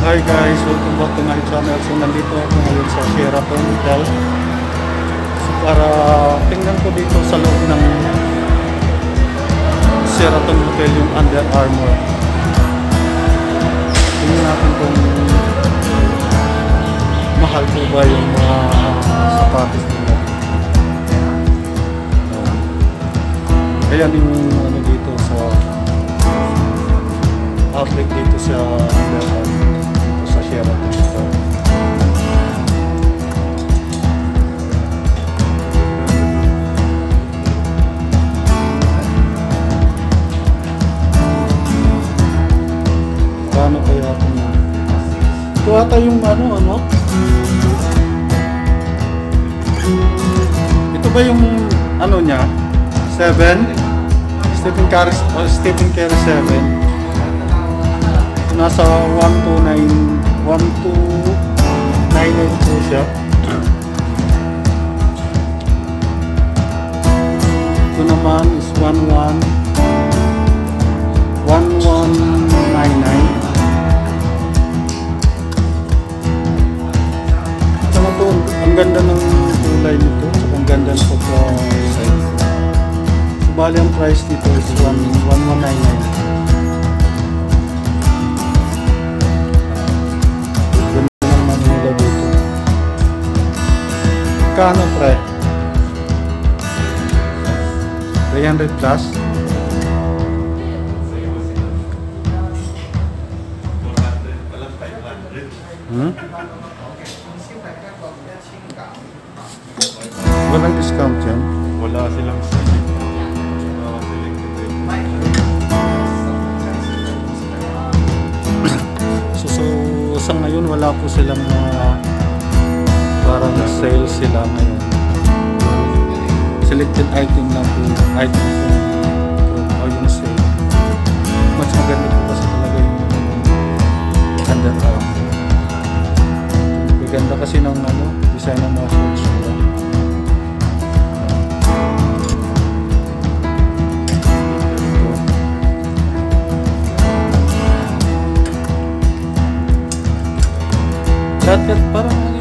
Hi guys, welcome back to my channel. So nandito ako ngayon sa Sheraton Hotel. So para tingnan ko dito sa loob ng Sheraton Hotel yung Under Armour. Tingnan natin kung mahal po ba yung mga sapatos nila. Ayan yung ano dito sa outlet dito sa Under Armour. Sheraton. Paano kaya ito ata yung ano? Ito ba yung ano niya? 7? Stephen Curry 7. Nasa 1298 po siya. Ito naman is 1199. Ano to? Ang ganda ng kulay nito. Ang ganda ng pagka-design. Bali ang price dito is 1199. Kano pre? 300 plus? Walang discount yan? Wala silang so sa ngayon wala po silang parang sale sila ngayon. Selected item lang po. Item po yung sale. Mas maganda po kasi talaga yung Under Armour. Maganda kasi ng design ng mga shorts nila. Lahat parang